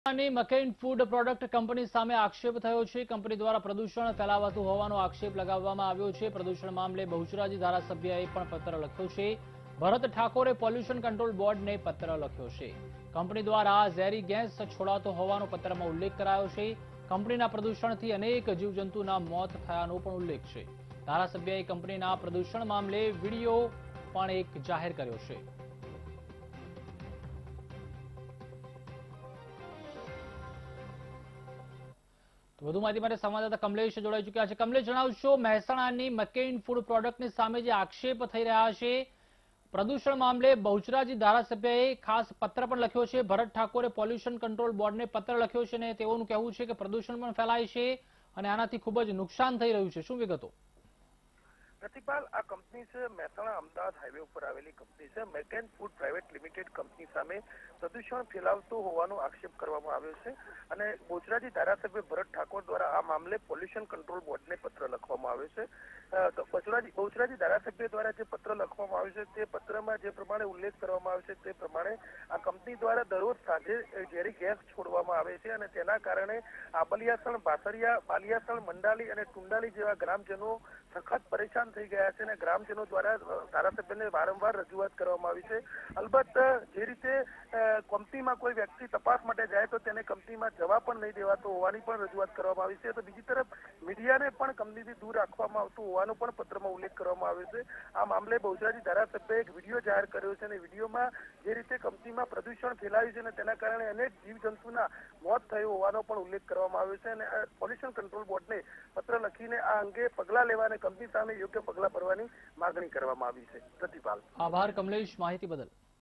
ની મકેઇન food product company સામે આક્ષેપ થયો છે। કંપની દ્વારા પ્રદૂષણ ફેલાવાતું હોવાનો આક્ષેપ લગાવવામાં આવ્યો છે। પ્રદૂષણ મામલે બહુચરાજી ધારાસભ્યએ પણ પત્ર લખ્યો છે। ભરત ઠાકોરે પોલ્યુશન કંટ્રોલ બોર્ડને પત્ર લખ્યો છે। કંપની દ્વારા ઝેરી ગેસ છોડાતો હોવાનો પત્રમાં ઉલ્લેખ કરાયો છે। કંપનીના પ્રદૂષણથી અનેક જીવજંતુના મોત થયાનો પણ ઉલ્લેખ છે। ધારાસભ્યએ કંપનીના પ્રદૂષણ મામલે વિડીયો પણ એક જાહેર કર્યો છે। વધુ માહિતી માટે સંવાદદાતા કમલેશ જોડાઈ ચૂક્યા છે। કમલેશ, જણાવશો મહેસાણાની મકેઇન ફૂડ પ્રોડક્ટની સામે જે આક્ષેપ થઈ રહ્યા છે પ્રદૂષણ મામલે બહુચરાજી ધારાસભ્યએ ખાસ પત્ર પણ લખ્યો છે। ભરત ઠાકોરે પોલ્યુશન કંટ્રોલ બોર્ડને પત્ર લખ્યો છે અને તેઓનું કહેવું છે કે પ્રદૂષણ પણ ફેલાય છે અને આનાથી ખૂબ જ નુકસાન થઈ રહ્યું છે। શું વિગતો? प्रतिपाल आ कंपनी से मेहसाणा अमदावाद हाईवे पर आवेली कंपनी से McCain food private limited company सामे प्रदूषण फैलावतो होવાનો આક્ષેપ કરવામાં આવ્યો છે અને બહુચરાજી ધારાસભ્ય ભરત ઠાકોર દ્વારા આ મામલે પોલ્યુશન કંટ્રોલ બોર્ડને પત્ર લખવામાં આવ્યો છે। તો બહુચરાજી ધારાસભ્ય દ્વારા જે પત્ર લખવામાં આવ્યો છે તે પત્રમાં જે પ્રમાણે ઉલ્લેખ કરવામાં આવ્યો છે તે પ્રમાણે આ કંપની દ્વારા દરરોજ સાંજે ઝેરી ગેસ છોડવામાં આવે છે અને તેના કારણે આબલિયાસણ, બાસરિયા, બાલિયાસણ, મંડાલી અને ટુંડાલી જેવા ગ્રામજનો સખત પરેશાન થઈ ગયા છે અને ગ્રામજનો દ્વારા ધારાસભ્યને વારંવાર રજૂઆત કરવામાં આવી છે। અલબત્ત જે રીતે કંપનીમાં કોઈ વ્યક્તિ તપાસ માટે જાય તો તેને કંપનીમાં જવા પણ નહીં દેવાતો હોવાની પણ રજૂઆત કરવામાં આવી છે। તો બીજી તરફ મીડિયાને પણ કંપનીથી દૂર રાખવામાં આવતું હોવાનો પણ પત્રમાં ઉલ્લેખ કરવામાં આવ્યો છે। આ મામલે બહુચરાજી ધારાસભ્યએ એક વિડીયો જાહેર કર્યો છે અને વિડીયોમાં જે રીતે કંપનીમાં પ્રદૂષણ ફેલાયું છે અને તેના કારણે અનેક જીવજંતુના મોત થયું હોવાનો પણ ઉલ્લેખ કરવામાં આવ્યો છે અને પોલ્યુશન કંટ્રોલ બોર્ડને પત્ર લખીને આ અંગે પગલાં લેવા અને કંપની સામે યોગ્ય પગલાં ભરવાની માગણી કરવામાં આવી છે। પ્રતિપાલ, આભાર કમલેશ માહિતી બદલ।